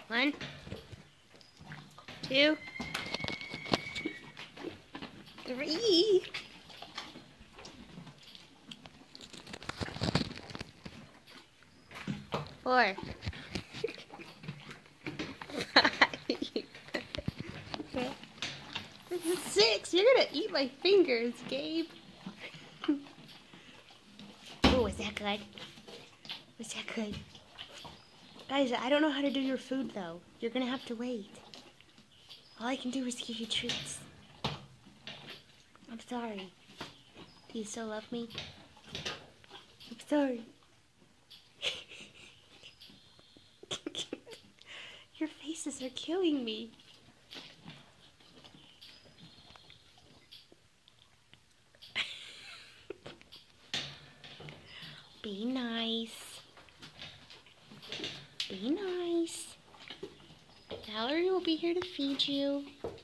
1, 2, 3. 4. 5. 6. You're gonna eat my fingers, Gabe. Oh, was that good? Was that good? Guys, I don't know how to do your food, though. You're gonna have to wait. All I can do is give you treats. I'm sorry. Do you still love me? I'm sorry. Your faces are killing me. Be nice. Be nice. Valerie will be here to feed you.